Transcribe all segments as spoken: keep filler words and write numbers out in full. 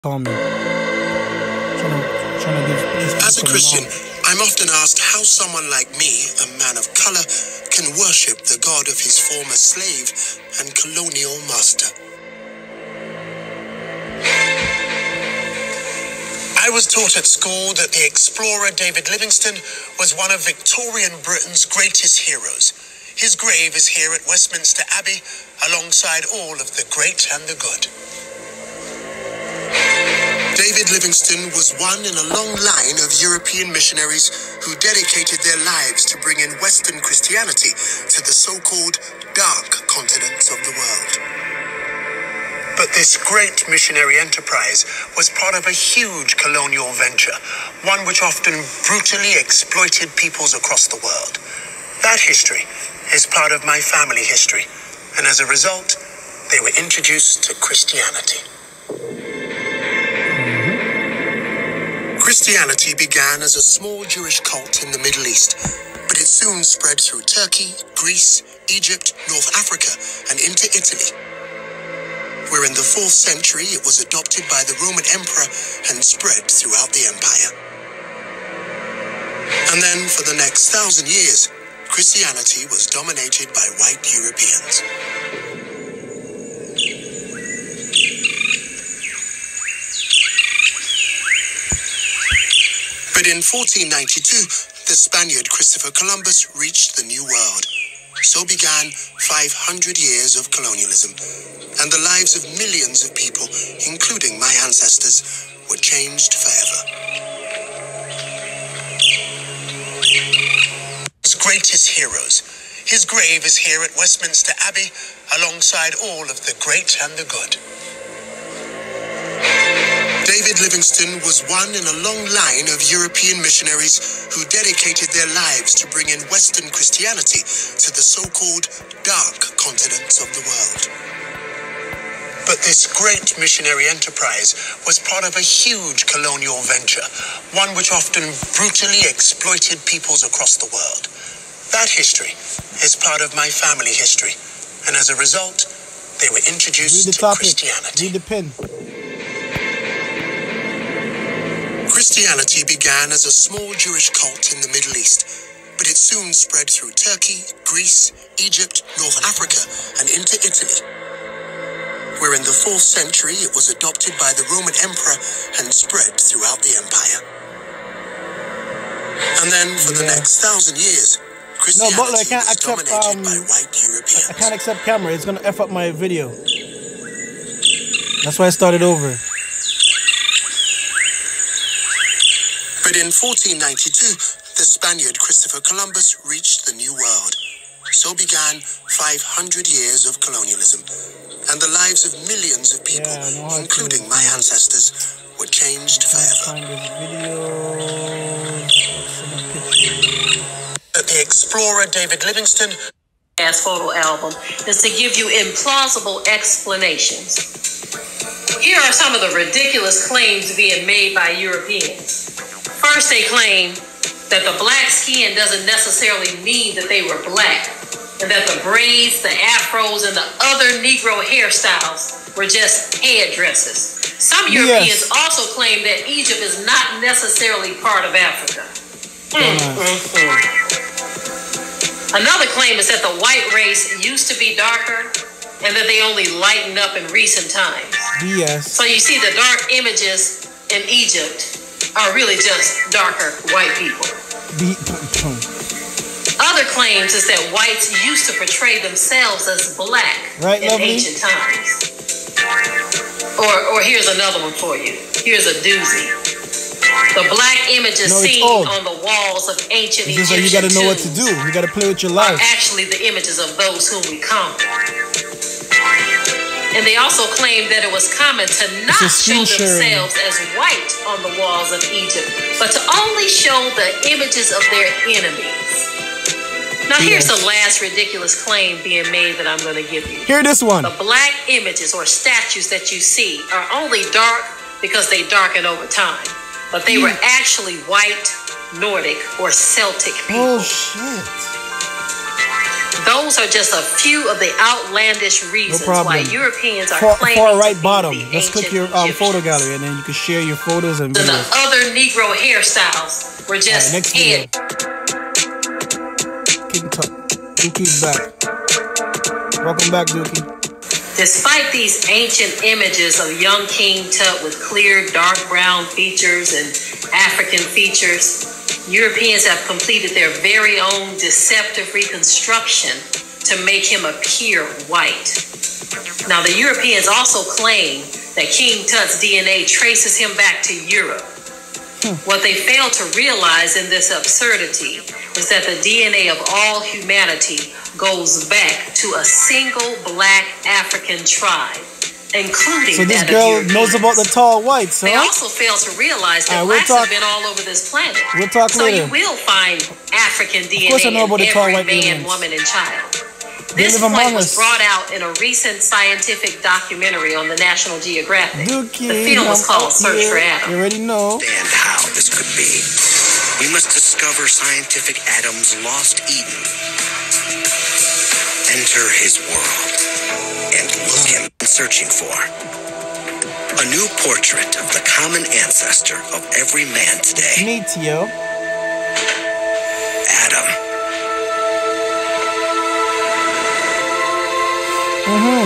Call me. Trying to, trying to give, As a Christian, I'm often asked how someone like me, a man of color, can worship the God of his former slave and colonial master. I was taught at school that the explorer David Livingstone was one of Victorian Britain's greatest heroes. His grave is here at Westminster Abbey, alongside all of the great and the good. David Livingstone was one in a long line of European missionaries who dedicated their lives to bring in Western Christianity to the so-called dark continents of the world. But this great missionary enterprise was part of a huge colonial venture, one which often brutally exploited peoples across the world. That history is part of my family history, and as a result, they were introduced to Christianity. Christianity began as a small Jewish cult in the Middle East, but it soon spread through Turkey, Greece, Egypt, North Africa, and into Italy, where in the fourth century it was adopted by the Roman emperor and spread throughout the empire. And then, for the next thousand years, Christianity was dominated by white Europeans. But in fourteen ninety-two, the Spaniard Christopher Columbus reached the New World. So began five hundred years of colonialism, and the lives of millions of people, including my ancestors, were changed forever. His greatest heroes. His grave is here at Westminster Abbey, alongside all of the great and the good. David Livingstone was one in a long line of European missionaries who dedicated their lives to bring in Western Christianity to the so-called dark continents of the world. But this great missionary enterprise was part of a huge colonial venture, one which often brutally exploited peoples across the world. That history is part of my family history, and as a result, they were introduced to Christianity. Read the pin. Christianity began as a small Jewish cult in the Middle East, but it soon spread through Turkey, Greece, Egypt, North Africa, and into Italy, where in the fourth century it was adopted by the Roman emperor and spread throughout the empire. And then, for the yeah. next thousand years, Christianity no, Butler, I can't was accept, dominated um, by white Europeans. I can't accept camera. It's gonna F up my video. That's why I started over. But in fourteen ninety-two, the Spaniard Christopher Columbus reached the New World. So began five hundred years of colonialism, and the lives of millions of people, yeah, no including my ancestors, were changed forever. That the explorer David Livingstone as photo album is to give you implausible explanations. Here are some of the ridiculous claims being made by Europeans. First, they claim that the black skin doesn't necessarily mean that they were black, and that the braids, the afros, and the other Negro hairstyles were just headdresses. Some Europeans yes. also claim that Egypt is not necessarily part of Africa. Mm-hmm. Another claim is that the white race used to be darker, and that they only lightened up in recent times. Yes. So you see the dark images in Egypt are really just darker white people. Other claims is that whites used to portray themselves as black right, in lovely? ancient times. Or, or here's another one for you. Here's a doozy. The black images no, seen on the walls of ancient it's just Egyptian like you got to know what to do. You got to play with your life. Are actually the images of those whom we conquer. And they also claim that it was common to not show themselves as white on the walls of Egypt, but to only show the images of their enemies. Now yes. here's the last ridiculous claim being made that I'm going to give you. Hear this one. The black images or statues that you see are only dark because they darken over time, but they yeah. were actually white, Nordic, or Celtic people. Oh, shit. Those are just a few of the outlandish reasons no why Europeans are far, claiming far right to be bottom. the Let's click your um, photo gallery, and then you can share your photos and videos. videos. The other Negro hairstyles were just right, next head. King Tut. Dookie's back. Welcome back, Dookie. Despite these ancient images of young King Tut with clear dark brown features and African features, Europeans have completed their very own deceptive reconstruction to make him appear white. Now, the Europeans also claim that King Tut's D N A traces him back to Europe. Hmm. What they fail to realize in this absurdity is that the D N A of all humanity goes back to a single black African tribe, including so this that girl of knows about the tall whites, huh? They also fail to realize that right, we'll blacks talk, have been all over this planet. We'll talk so later. you will find African D N A of course I know about in the tall every white man, aliens. woman, and child. They This live point among was us. brought out in a recent scientific documentary on the National Geographic. Dookie, the film was called Search for here. Adam. You already know. And how this could be. We must discover scientific Adam's lost Eden. Enter his world and look him searching for. A new portrait of the common ancestor of every man today. Neat, yo. Adam. Mm-hmm.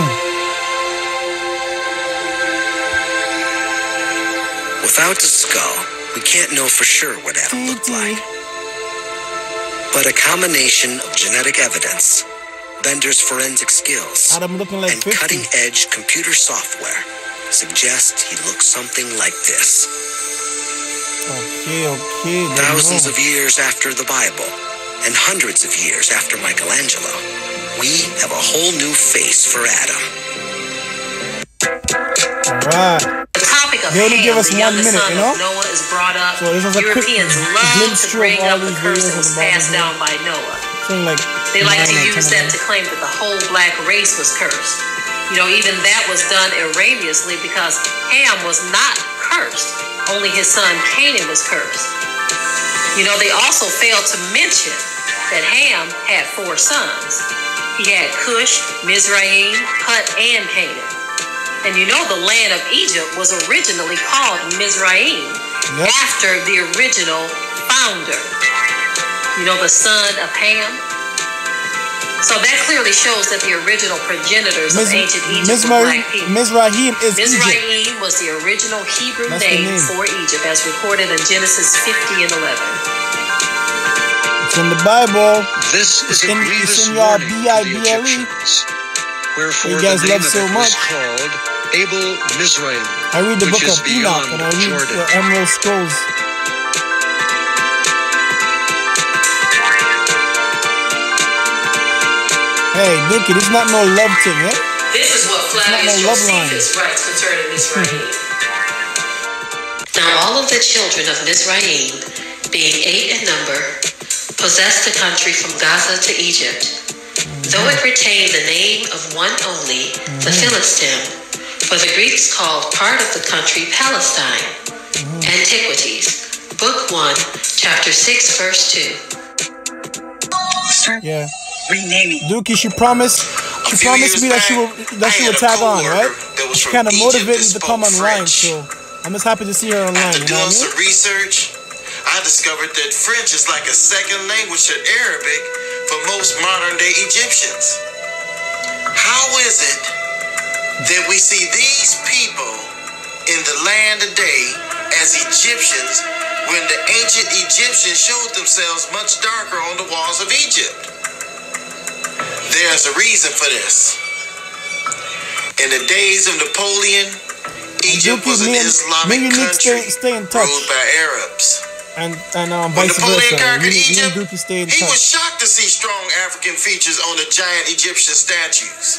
Without the skull, we can't know for sure what Adam looked like. But a combination of genetic evidence, Bender's forensic skills, Adam looking like and fifty. cutting-edge computer software suggest he looks something like this. Okay, okay. Thousands of years after the Bible, and hundreds of years after Michelangelo, we have a whole new face for Adam. Alright. The topic of They only give Ham, us the one youngest minute, son you know? of Noah, is brought up. So this is a quick Europeans love glimpse to through bring of all up the these curse videos that was on the passed Bible. down by Noah. Something like They like to nine or use ten that to claim that the whole black race was cursed. You know, even that was done erroneously because Ham was not cursed. Only his son Canaan was cursed. You know, they also failed to mention that Ham had four sons. He had Cush, Mizraim, Put, and Canaan. And you know the land of Egypt was originally called Mizraim, Yep. after the original founder. You know, the son of Ham. So that clearly shows that the original progenitors of Miz- ancient Egypt Miz were Mar- black people. Mizraim is Egypt. Mizraim was the original Hebrew That's the name, name. for Egypt, as recorded in Genesis fifty and eleven. It's in the Bible. This is a in- it's grievous in your warning B I to the B L E. Egyptians. Wherefore You guys the name love of so it was much. called Abel Mizraim, I read the which book is of Enoch beyond and I read Jordan. the Emerald Scrolls. Hey, Dookie, this is not no love thing, eh? This is what Flavius no love line. Josephus writes concerning Mizraim. Now all of the children of Mizraim, being eight in number, possessed the country from Gaza to Egypt. Though it retained the name of one only, the Philistine, for the Greeks called part of the country Palestine. Antiquities, Book one, Chapter six, Verse two. Yeah. Renaming. Dookie, she promised she A few promised years me that she back, will that she I will had a tag on, coworker right? that was She from kind of Egypt motivated me that to come spoke online, French. so I'm just happy to see her online, After you know doing what I some mean? research, I discovered that French is like a second language to Arabic for most modern day Egyptians. How is it that we see these people in the land today as Egyptians when the ancient Egyptians showed themselves much darker on the walls of Egypt? There's a reason for this. In the days of Napoleon, Egypt Dookie, was an me and- Islamic me and you need to country stay- stay in touch. ruled by Arabs. And and um, When vice Napoleon versa. conquered Me, me and Egypt, Dookie stay in he was touch. shocked to see strong African features on the giant Egyptian statues.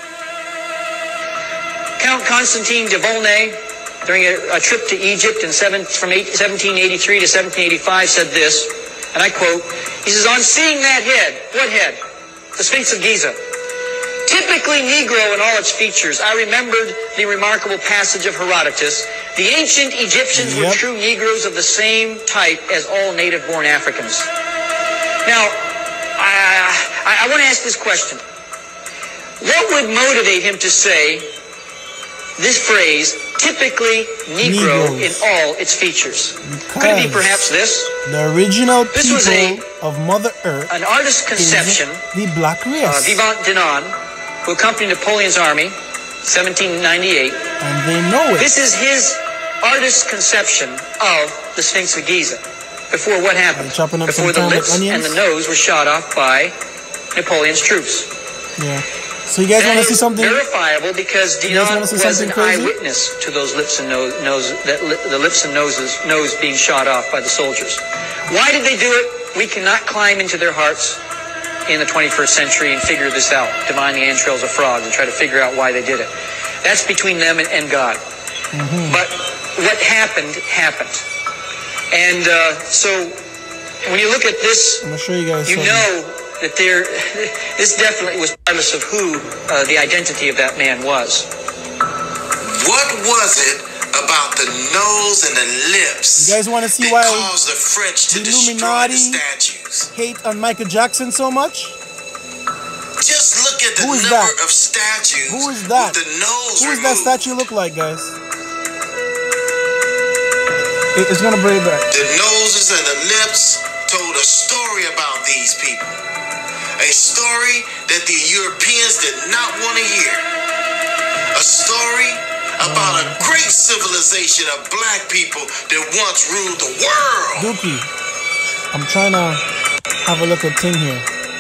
Count Constantine de Volney, during a, a trip to Egypt in seven, from eight, seventeen eighty-three to seventeen eighty-five, said this, and I quote, he says, "On seeing that head," what head? The Sphinx of Giza. "Typically Negro in all its features, I remembered the remarkable passage of Herodotus. The ancient Egyptians were Yep. true Negroes of the same type as all native-born Africans." Now, I, I I, I want to ask this question. What would motivate him to say this phrase, typically Negro, Negroes. in all its features? Could it be Because perhaps this? the original This was people a- of Mother Earth An artist's conception, is the black race. uh, Vivant Denon, who accompanied Napoleon's army, seventeen ninety-eight. And they know it. This is his artist's conception of the Sphinx of Giza. Before what happened? Are you chopping up Before some the garlic lips and onions? the nose were shot off by Napoleon's troops. Yeah. So you guys That want to see is something? verifiable because You guys Denon wanna see was an something crazy? eyewitness to those lips and nose, nose that li- the lips and noses nose being shot off by the soldiers. Why did they do it? We cannot climb into their hearts in the twenty-first century and figure this out, divine the entrails of frogs, and try to figure out why they did it. That's between them and, and God. Mm-hmm. But what happened happened, and uh, so when you look at this, I'm gonna show you guys you something. know that there, this definitely was regardless of who uh, the identity of that man was. What was it about the nose and the lips You guys want to see that why caused the French to the destroy Illuminati the statues? hate on Michael Jackson so much? Just look at the Who is number that? of statues Who is that? with the nose Who does that removed. statue look like, guys? It- It's gonna bring it back. The noses and the lips told a story about these people. A story that the Europeans did not want to hear. A story about a great civilization of black people that once ruled the world. Dookie, I'm trying to have a little thing here.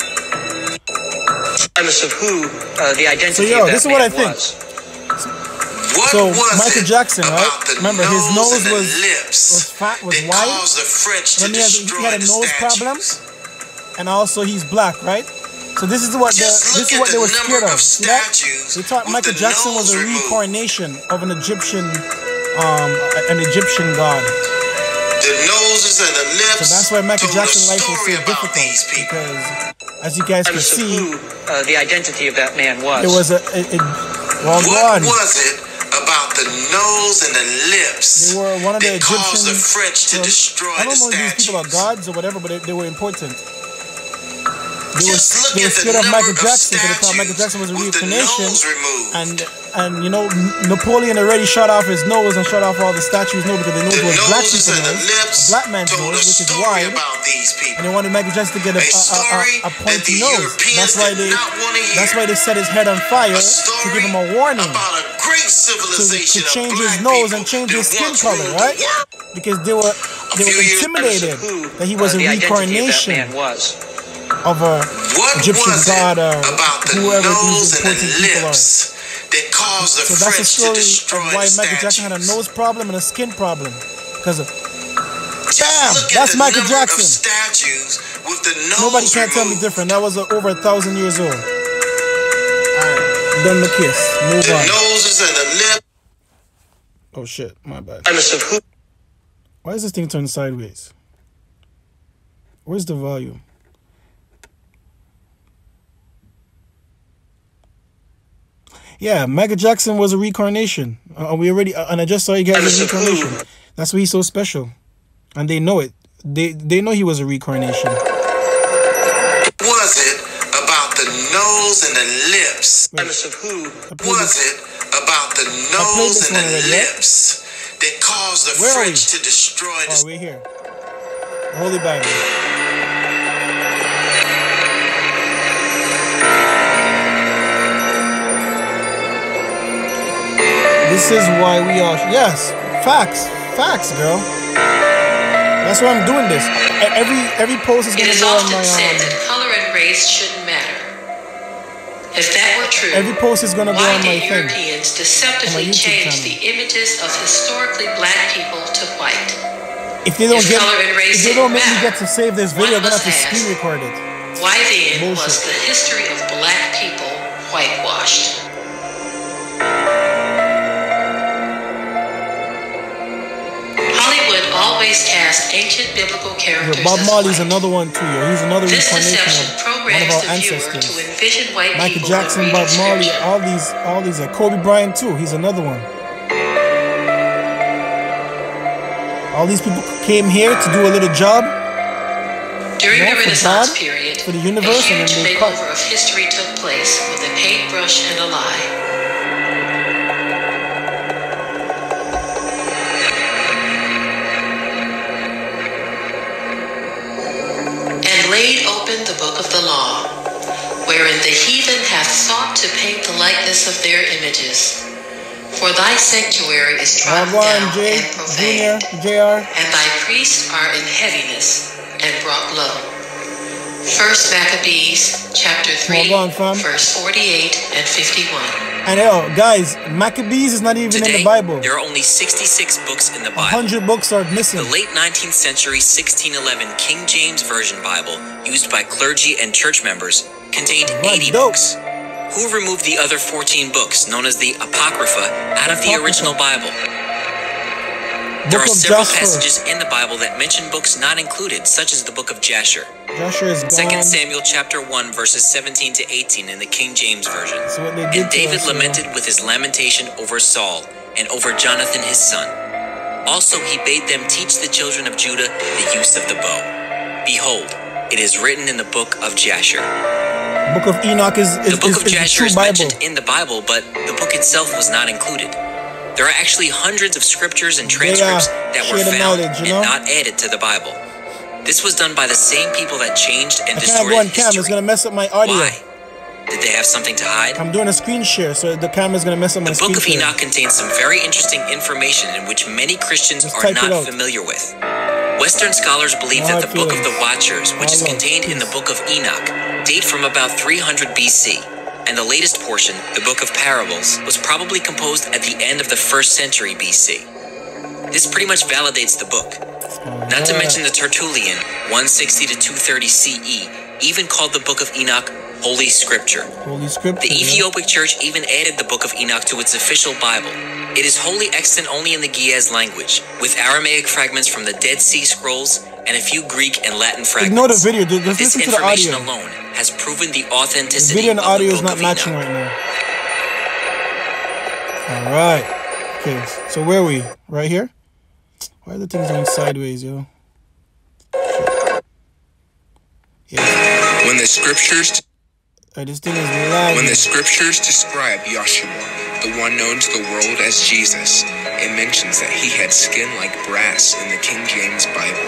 Regardless of who uh, the identity So, yo, of that this is what man I think. was. What So, was Michael it Jackson, right? about the Remember, his nose and the was- lips was fat, was that wide, caused the French to and he has- he destroy had a the nose statues? problem. And also he's black, right? So this is what the, Just this look is at what they the were number scared of. of See that? statues They thought with Michael the Jackson was nose a removed. reincarnation of an Egyptian, um, an Egyptian god. The noses and the lips So that's why Michael told a Jackson's life was so story about difficult, these people. because as you guys can Regardless of see, who uh, the identity of that man was. it was a it, it well What gone. was it about the nose and the lips They were one of the that caused the Egyptian. French to well, destroy I don't the know if these people are statues? gods or whatever, but they, they were important. They were, Just look they were at the scared of number Michael of Jackson because they thought Michael statues Jackson was a with the reincarnation. nose removed. And and you know Napoleon already shot off his nose and shot off all the statues' nose because they know The it was black noses people's and the nose, lips a black man's told a nose, which is story wide, about these and people. they wanted Michael Jackson to get a, a, A story a, a, a that pointy the nose. Europeans That's why did they not want to hear. that's why they set his head on fire A to story give him a warning about a great to, to civilization change of his black nose people and change that his skin once color, ruled right? the world. Because they were they were few years- intimidated Who that he was uh, a the identity of that reincarnation man was. of a What Egyptian was god it or about the whoever nose these and the important people are. lips that caused the So that's the French to story destroy of why the Michael Jackson had a statues? nose problem and a skin problem. Because Just Bam! look at That's the Michael number Jackson. Of statues with the nose nobody can tell me removed. different. That was uh, over a thousand years old. Alright, done the kiss. Move The on. noses and the lips. Oh shit, my bad. Regardless of who Why is this thing turned sideways? Where's the volume? Yeah, Michael Jackson was a reincarnation. Uh, we already, uh, and I just saw you guys a reincarnation. That's why he's so special, and they know it. They they know he was a reincarnation. What was it about the nose and the lips? regardless of who I played Was this- it about the played nose this and one the already, right? lips that caused the Where are French we? to destroy Oh, the we're here. The Holy Bible. This is why we are. Yes, facts, facts, girl. That's why I'm doing this. E- Every every post is It gonna is go on often my. said Um, that color and race shouldn't matter. If that were true, every post is gonna go why on my did thing. Europeans On my deceptively YouTube change channel. the images of historically black people to white? If they don't If get, color and race if they don't didn't make me matter, get to save this video, I'm one gonna have to must screen ask, record it. Why then was Bullshit. the history of black people whitewashed? Hollywood always cast ancient biblical Yo, characters Bob as Marley's white. another one too. Yo. He's another This reincarnation deception of one of programs our the viewer to ancestors. envision white Michael people Jackson, in Bob reading Marley, scripture. all these, all these. Uh, Kobe Bryant too. He's another one. All these people came here to do a little job, During Yeah, the for Renaissance God, period, for the a universe, and huge then they cut. makeover of history took place with a paintbrush and a lie. And laid open the book of the law, wherein the heathen hath sought to paint the likeness of their images. For thy sanctuary is trodden Wagwan, down J, and Junior, profaned, J R. and thy priests are in heaviness and brought low. First Maccabees, chapter three, Wagwan, fam. verse forty-eight and fifty-one. And yo, guys, Maccabees is not even Today, in the Bible. there are only sixty-six books in the A Bible. hundred books are missing. The late nineteenth century sixteen eleven King James Version Bible, used by clergy and church members, contained What eighty dope. books. Who removed the other fourteen books, known as the Apocrypha, out of the Apocrypha. original Bible? There Book are of several Jasher. passages in the Bible that mention books not included, such as the book of Jasher. Joshua is gone. Second Samuel chapter one, verses seventeen to eighteen in the King James Version. That's what they did And to David us, uh, lamented with his lamentation over Saul and over Jonathan his son. Also he bade them teach the children of Judah the use of the bow. Behold, it is written in the book of Jasher. Book of Enoch is, is, The book is, of is the Jasher true is Bible. mentioned in the Bible, but the book itself was not included. There are actually hundreds of scriptures and transcripts Yeah, that were share the found knowledge, you know? and not added to the Bible. This was done by the same people that changed and I can't go on distorted cam. It's history. gonna mess up my audio. Why? Did they have something to hide? I'm doing a screen share, so the camera's gonna mess up my The screen Book of share. Enoch contains some very interesting information in which many Christians Just are type it not out. familiar with. Western scholars believe No that the hard Book of the feelings. Watchers, which is Follow, contained in the please. Book of Enoch, date from about three hundred B C, and the latest portion, the Book of Parables, was probably composed at the end of the first century B C. This pretty much validates the book. Not to mention the Tertullian, one sixty to two thirty C E, even called the Book of Enoch Holy Scripture. Holy Scripture. The yeah. Ethiopic Church even added the Book of Enoch to its official Bible. It is wholly extant only in the Ge'ez language, with Aramaic fragments from the Dead Sea Scrolls and a few Greek and Latin fragments. Ignore the video. Just just This listen to the information audio. alone has proven the The authenticity video and the of audio the is Book not of matching Enoch. right now. All right. Okay. So where are we? Right here. Why are the things going sideways, yo? Yeah. When the scriptures Alright, this thing is lagging. when the scriptures describe Yahshua, the one known to the world as Jesus, it mentions that he had skin like brass in the King James Bible.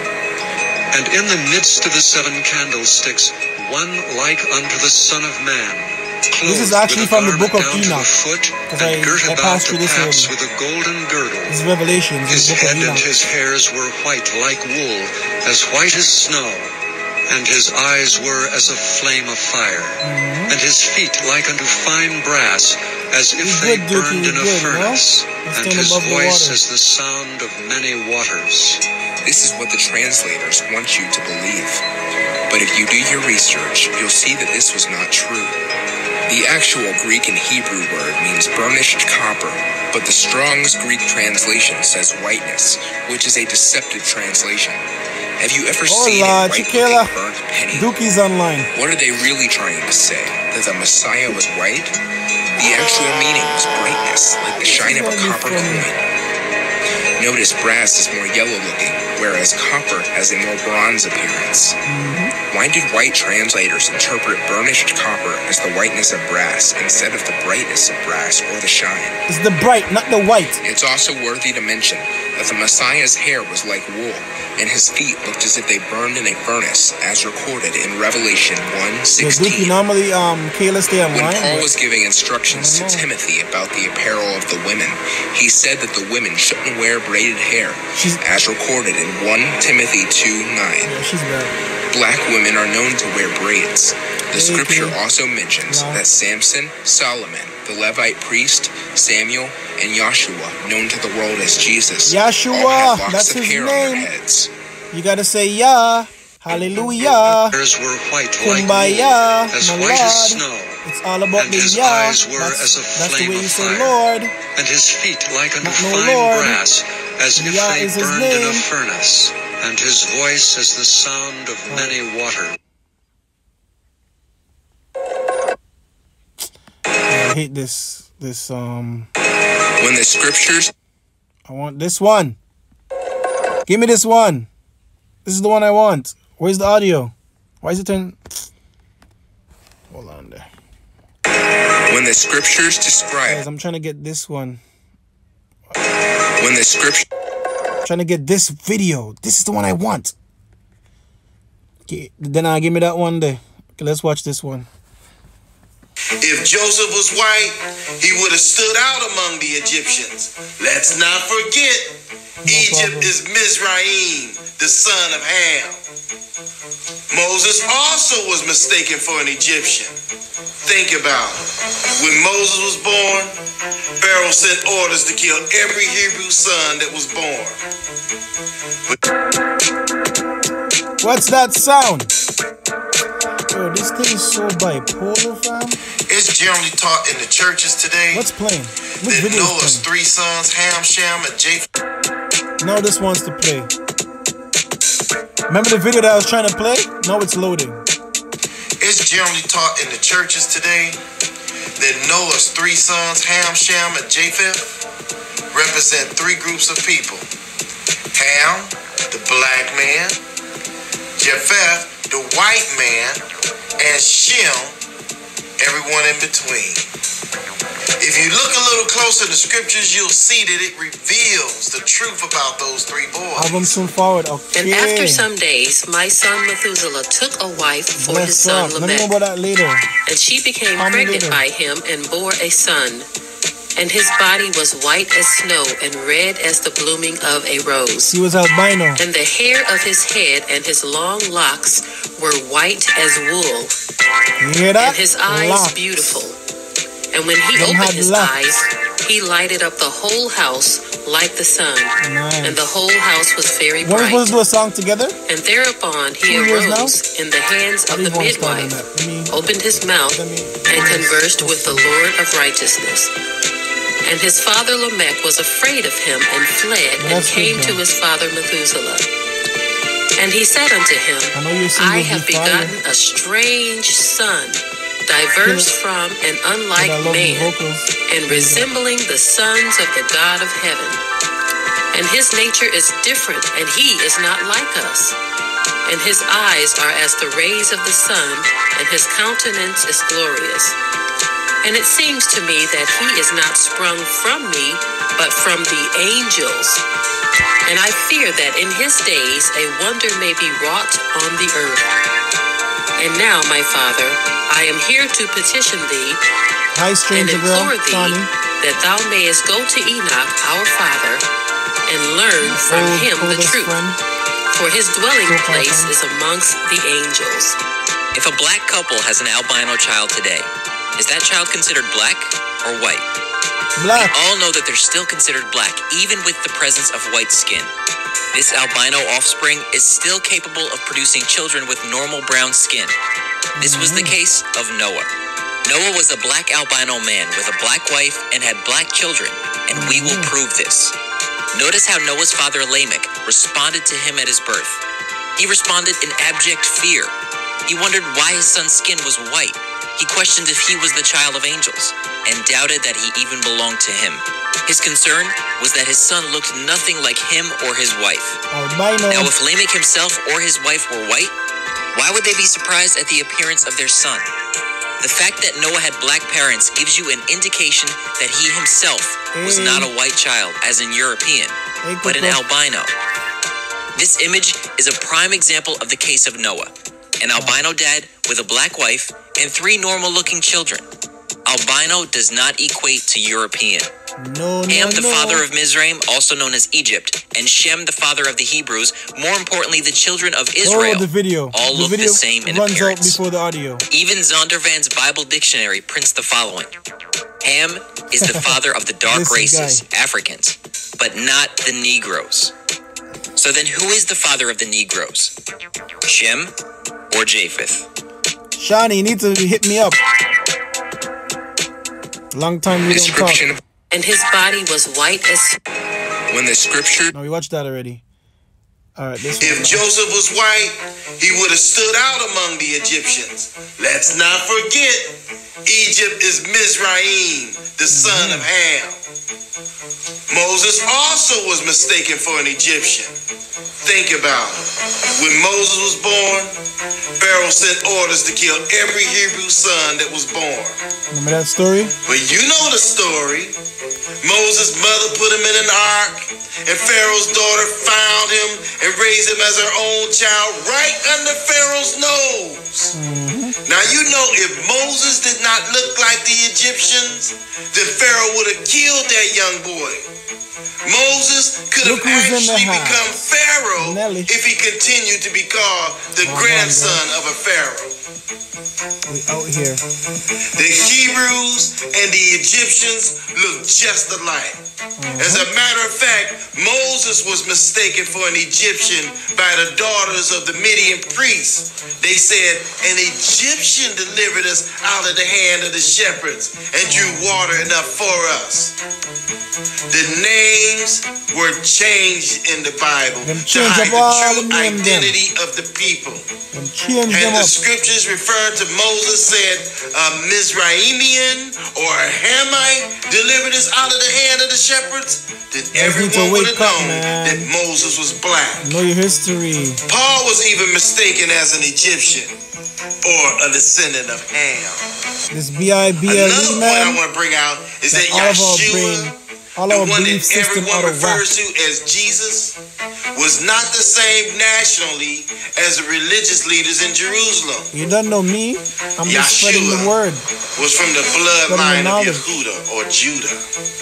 And in the midst of the seven candlesticks, one like unto the Son of Man, This is clothed actually with a from the book of garment down to Enoch, the foot, 'cause and I- girt I about passed the through this paps already. with a golden girdle. This is Revelations. His This book of head and Enoch. his hairs were white like wool, as white as snow, and his eyes were as a flame of fire, Mhm. and his feet like unto fine brass, as if He's they good, Dookie, burned in a he's good, no? furnace, He's and staying his above the voice water. as the sound of many waters. This is what the translators want you to believe. But if you do your research, you'll see that this was not true. The actual Greek and Hebrew word means burnished copper, but the Strong's Greek translation says whiteness, which is a deceptive translation. Have you ever seen Hola, a white Chiquela. looking burnt penny? Dookie's online. What are they really trying to say? That the Messiah was white? The actual meaning was brightness, like the shine of a This is copper gonna be coin. Notice brass is more yellow looking, whereas copper has a more bronze appearance. Why did white translators interpret burnished copper as the whiteness of brass instead of the brightness of brass or the shine? It's the bright, not the white. It's also worthy to mention that the Messiah's hair was like wool, and his feet looked as if they burned in a furnace, as recorded in Revelation one So Dookie, sixteen. normally, um, Kayla stay When online. Paul but- was giving instructions to I don't know. Timothy about the apparel of the women, he said that the women shouldn't wear braided hair, She's- as recorded in First Timothy two nine. Yeah, she's bad. Black women are known to wear braids. The Okay. scripture also mentions Yeah. that Samson, Solomon, the Levite priest, Samuel, and Joshua, known to the world as Jesus, Yahshua, all had locks that's of his hair on their name. heads. You gotta say yeah. Hallelujah. Hairs were white like Kumbaya, wool, as my white as Lord. snow, It's all about And the his yeah. eyes were That's, as a that's the flame way of you say fire. Lord. and his feet like unto Not no fine Lord. brass, as if Yah they is his burned in a name. furnace, and his voice as the sound of many waters. I hate this. This um. When the scriptures I want this one. Give me this one. This is the one I want. Where's the audio? Why is it turn? Hold on there. When the scriptures describe. Guys, I'm trying to get this one. When the scripture. Trying to get this video. This is the one I want. Okay, then I'll give me that one there. Okay, let's watch this one. If Joseph was white, he would have stood out among the Egyptians. Let's not forget, No Egypt problem. is Mizraim, the son of Ham. Moses also was mistaken for an Egyptian. Think about it. When Moses was born, Pharaoh sent orders to kill every Hebrew son that was born. What's that sound? Yo, this thing is so bipolar, fam. It's generally taught in the churches today What's playing? Which that video is Noah's playing? three sons, Ham, Shem, and Japheth, Now this wants to play. Remember the video that I was trying to play? Now it's loading. It's generally taught in the churches today that Noah's three sons, Ham, Shem, and Japheth, represent three groups of people. Ham, the black man, Japheth, the white man, and Shem, everyone in between. If you look a little closer in the scriptures, you'll see that it reveals the truth about those three boys. Album soon forward. Okay. And after some days, my son Methuselah took a wife for his Bless son up. Let me know Lamech, about that later. and she became How many pregnant later? by him and bore a son. And his body was white as snow and red as the blooming of a rose. He was albino. And the hair of his head and his long locks were white as wool, You hear that? and his eyes Locks. beautiful. And when he Them had opened his locks. eyes, he lighted up the whole house like the sun, Nice. and the whole house was very When we supposed to bright. do a song together? And thereupon he Two years now? arose in the hands I of the didn't want to start on midwife, that. Let me, opened his mouth, let me, and conversed with the Lord of righteousness. And his father Lamech was afraid of him and fled Well, and that's came good, to then. his father Methuselah. And he said unto him, I know you're I singing have with fire. begotten a strange son, diverse from and unlike I love the man, vocals. and resembling the sons of the God of heaven. And his nature is different, and he is not like us. And his eyes are as the rays of the sun, and his countenance is glorious. And it seems to me that he is not sprung from me, but from the angels. And I fear that in his days a wonder may be wrought on the earth. And now, my father, I am here to petition thee Hi, and stranger girl. implore thee Connie. that thou mayest go to Enoch, our father, and learn from Old, him the oldest truth. friend. For his dwelling So far, place friend. is amongst the angels. If a black couple has an albino child today, is that child considered black or white? Black. We all know that they're still considered black, even with the presence of white skin. This albino offspring is still capable of producing children with normal brown skin. This was the case of Noah. Noah was a black albino man with a black wife and had black children, and we will prove this. Notice how Noah's father Lamech responded to him at his birth. He responded in abject fear. He wondered why his son's skin was white. He questioned if he was the child of angels, and doubted that he even belonged to him. His concern was that his son looked nothing like him or his wife. Albino. Now, if Lamech himself or his wife were white, why would they be surprised at the appearance of their son? The fact that Noah had black parents gives you an indication that he himself was Hey. not a white child, as in European, Hey, but an Coco. albino. This image is a prime example of the case of Noah, an albino dad with a black wife and three normal-looking children. Albino does not equate to European. No, no, Ham, the no. father of Mizraim, also known as Egypt, and Shem, the father of the Hebrews, more importantly, the children of Israel, Oh, the video. all the look video the same in runs appearance. out before the audio. Even Zondervan's Bible Dictionary prints the following. Ham is the father of the dark This races, guy. Africans, but not the Negroes. So then who is the father of the Negroes? Shem or Japheth? Shani, you need to hit me up. Long time we don't talk. Description of And his body was white as when the scripture. No, we watched that already. All right, this If one. now. Joseph was white, he would have stood out among the Egyptians. Let's not forget, Egypt is Mizraim, the son of Ham. Moses also was mistaken for an Egyptian. Think about it. When Moses was born, Pharaoh sent orders to kill every Hebrew son that was born. Remember that story? But you know the story. Moses' mother put him in an ark, and Pharaoh's daughter found him and raised him as her own child right under Pharaoh's nose. Mm-hmm. Now you know if Moses did not look like the Egyptians, then Pharaoh would have killed that young boy. Moses could have actually become Pharaoh Nelly. if he continued to be called the Oh, grandson of a Pharaoh. We out here. The Hebrews and the Egyptians look just alike. As a matter of fact, Moses was mistaken for an Egyptian by the daughters of the Midian priests. They said, an Egyptian delivered us out of the hand of the shepherds and drew water enough for us. The names were changed in the Bible Them to change hide up the all true the name them. identity of the people. Them change And them the up. scriptures referred to Moses said, a Mizraimian or a Hamite delivered us out of the hand of the shepherds. Then Guys need to everyone would wake have up, known man. that Moses was black. Know your history. Paul was even mistaken as an Egyptian or a descendant of Ham. This B I B L E, Another point I man. want to bring out is That that all of our Yeshua, brain, all the our one belief that system everyone out of whack. refers to as Jesus, was not the same nationally as the religious leaders in Jerusalem. You don't know me. I'm just spreading the word. Was from the bloodline of Yehuda or Judah.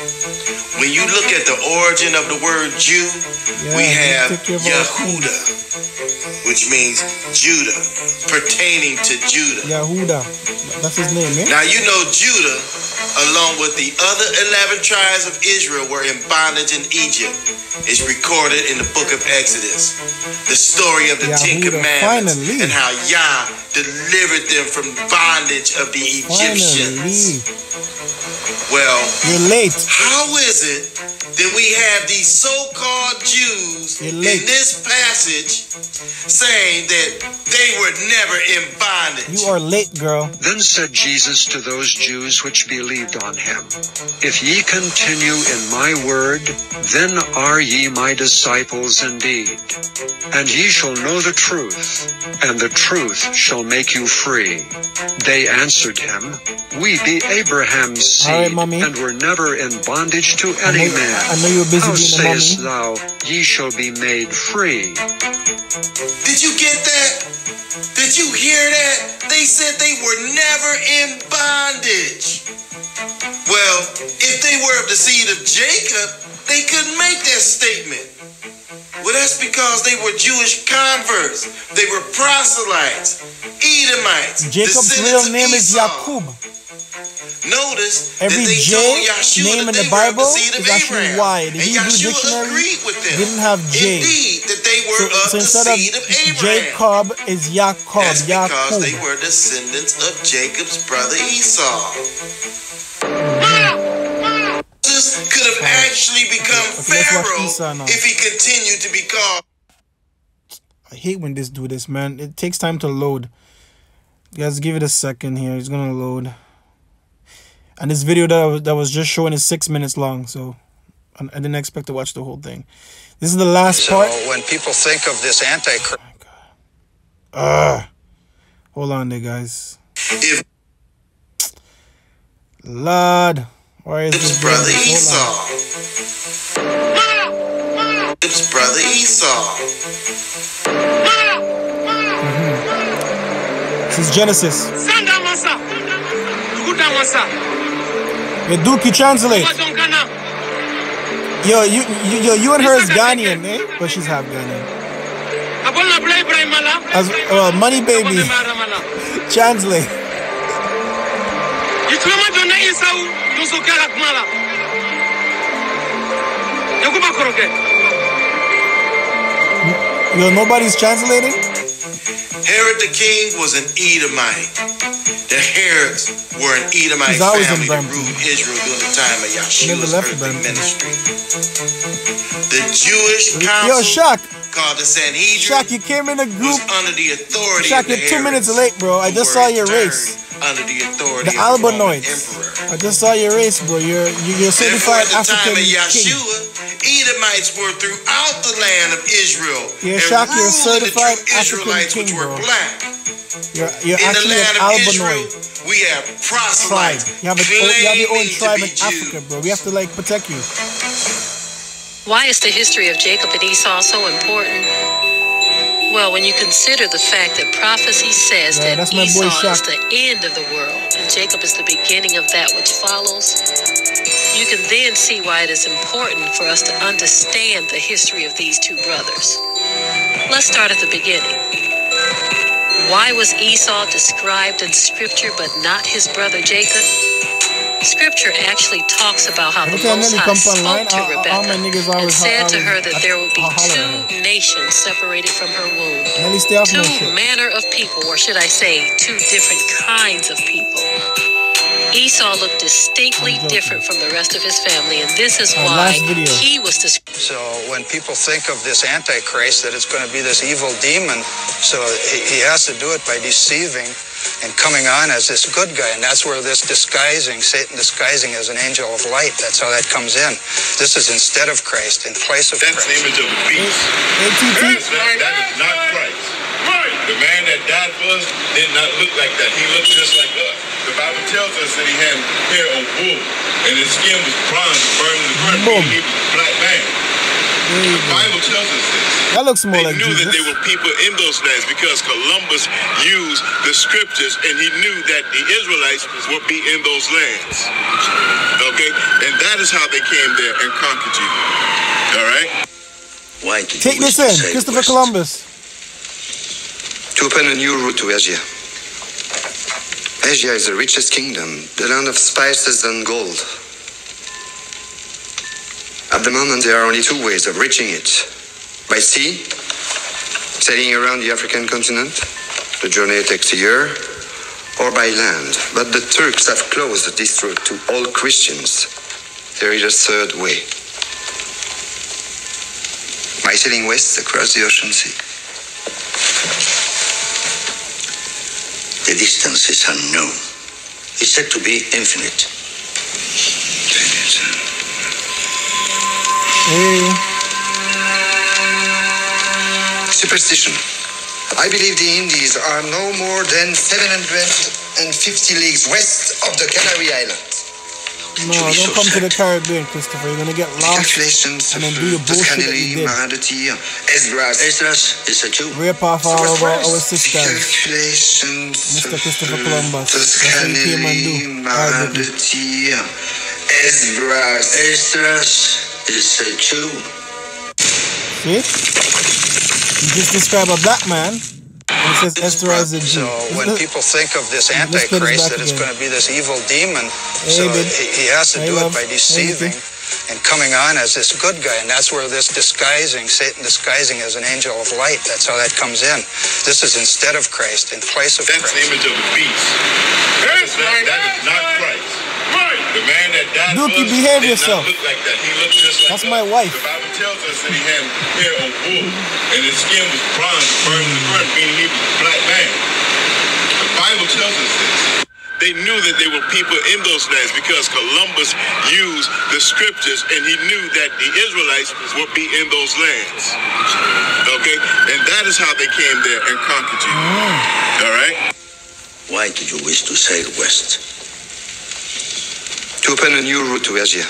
When you look at the origin of the word Jew, Yeah, we have take care of our Yehuda, which means Judah, pertaining to Judah. Yahuda. That's his name, eh? Now you know Judah, along with the other eleven tribes of Israel, were in bondage in Egypt. It's recorded in the book of Exodus. The story of the Ten Yahuda, Commandments finally. and how Yah delivered them from bondage of the Egyptians. Finally. Well, You're late. how is it that we have these so-called Jews You're in late. this passage saying that they were never in bondage? You are late, girl. Then said Jesus to those Jews which believed on him, If ye continue in my word, then are ye my disciples indeed. And ye shall know the truth, and the truth shall make you free. They answered him, We be Abraham's All right, seed, mommy. and were never in bondage to I any know, man. I know you're busy How being a sayest mommy. thou, Ye shall be made free? Did you get that? Did you hear that? They said they were never in bondage. Well, if they were of the seed of Jacob, they couldn't make that statement. Well, that's because they were Jewish converts. They were proselytes, Edomites. Jacob's descendants real of name is Esau. Jacob. Notice Every that they J told Yeshua name that in the they were of Bible the seed of is actually Abraham. Y. The And Hebrew Yeshua dictionary agreed with them. didn't have J. Indeed, that they were So, of so the instead of seed of Abraham. Jacob is Jacob. That's because they Jacob. were descendants of Jacob's brother Esau. Moses could have actually become Okay, let's watch Esau Pharaoh now. if he continued to be called. I hate when this do this, man. It takes time to load. Guys, give it a second here. It's gonna load. And this video that I was, that was just showing is six minutes long, so I, I didn't expect to watch the whole thing. This is the last So part. when people think of this antichrist, Oh my God. Ugh. Hold on there, guys. If Lord, why is his this brother doing this? Hold on. Esau. His brother Esau. This is Genesis. Eduki, translate. Yo, you, you, yo, you and her is Ghanaian, eh? But she's half Ghanaian. As uh, Money Baby, translate. Yo, nobody's translating? Herod the king was an Edomite. The Herods were an Edomite He's always in family that Brampton. ruled Israel during the time of Never Yeshua's left earthly Brampton. ministry. The Jewish Yo, council, Shaq. called the Sanhedrin, Shaq, you came in a group. was under the authority Shaq, of the you're two minutes Herods, late, bro. I who just were saw in your turn race. Under the authority The of the Roman Albanoids. emperor. I just saw your race, bro. You're you- you're Therefore, certified at the time African of king. Yeshua, Edomites were throughout the land of Israel. Yeah, and Shaq, you're a ruled the certified true Israelites, African king, which were bro. black. You're, you're In the actually land an of Albanoid Israel, we have tribe. proselytes. You have, a, you have your own claiming tribe to in be Africa, Jews. bro. We have to like protect you. Why is the history of Jacob and Esau so important? Well, when you consider the fact that prophecy says Yeah, that that's my boy Esau is Shaq. the end of the world and Jacob is the beginning of that which follows, you can then see why it is important for us to understand the history of these two brothers. Let's start at the beginning. Why was Esau described in Scripture but not his brother Jacob? Scripture actually talks about how the Every time Most Nelly High come spoke online, to all, all my Rebekah niggas and always said to always- her that there will be I'll holler at her. two nations separated from her womb. Nelly, stay off Two my shit. manner of people, or should I say, two different kinds of people. Esau looked distinctly I'm joking. different from the rest of his family, and this is Uh, why last video. he was described. So when people think of this Antichrist, that it's going to be this evil demon, so he, he has to do it by deceiving and coming on as this good guy. And that's where this disguising, Satan disguising as an angel of light, that's how that comes in. This is instead of Christ, in place of That's the Christ. image of the beast. A T T. That, that is not Christ. The man that died for us did not look like that. He looked just like us. The Bible tells us that he had hair of wool and his skin was bronze, burning the burn. Boom. He was a black man. There you The go. Bible tells us this. That looks more They like knew Jesus. that there were people in those lands because Columbus used the scriptures and he knew that the Israelites would be in those lands. Okay? And that is how they came there and conquered you. All right? Why did Take you this wish to in, sail Christopher west? Columbus. To open a new route to Asia. Asia is the richest kingdom, the land of spices and gold. At the moment, there are only two ways of reaching it. By sea, sailing around the African continent. The journey takes a year. Or by land. But the Turks have closed this route to all Christians. There is a third way. By sailing west across the ocean sea. The distance is unknown. It's said to be infinite. Hey. Superstition. I believe the Indies are no more than seven hundred fifty leagues west of the Canary Islands. No, don't come to the Caribbean, Christopher. You're gonna get lost Calculations and of then do the bullshit that you Toscanelli, did. Mahadati, Esdras. Esdras is a Jew. Rape off all of our, our sisters. Calculations Mister of Christopher Columbus. That's what he came and do. Toscanelli, Alright, baby. Mahadati, Esdras. Esdras is a Jew. See? You just described a black man. And it says Esther as a Jew. So when people think of this Let's put this Antichrist, back that it's again. going to be this evil demon, Hey, so babe. he, he has to Hey, do love. it by Hey, deceiving Nikki. and coming on as this good guy. And that's where this disguising, Satan disguising as an angel of light, that's how that comes in. This is instead of Christ, in place of That's the Christ. image of the beast. That, that is not Christ. The man that died Dookie, for us behave did yourself. not look like that. He looked just like That's us. my wife. The Bible tells us that he had hair of wool and his skin was bronze, burning the burn, meaning he was a black man. The Bible tells us this. They knew that there were people in those lands because Columbus used the scriptures and he knew that the Israelites would be in those lands. Okay? And that is how they came there and conquered you. All right? Why did you wish to sail west? To open a new route to Asia.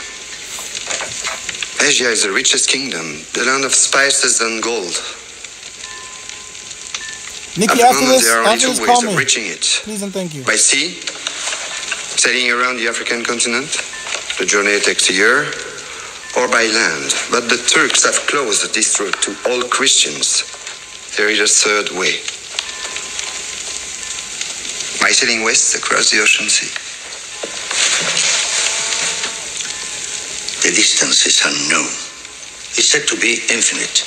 Asia is the richest kingdom, the land of spices and gold. At Nikki, the after moment, this, there are only after two this, ways call of me. reaching it. Please and thank you. By sea, sailing around the African continent. The journey takes a year. Or by land. But the Turks have closed this route to all Christians. There is a third way. By sailing west across the ocean sea. The distance is unknown. It's said to be infinite.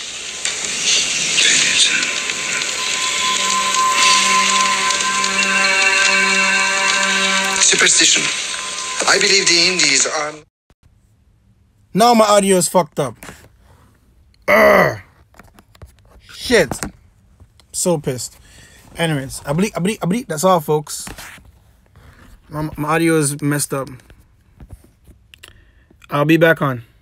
Superstition. I believe the Indies are... Now my audio is fucked up. Urgh. Shit. So pissed. Anyways, I believe, I believe, I believe. That's all, folks. My, my audio is messed up. I'll be back on.